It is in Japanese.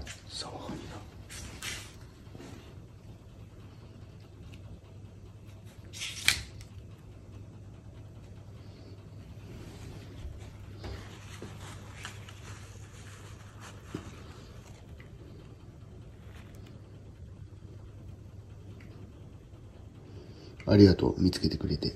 さあ、わかんないな。ありがとう、見つけてくれて。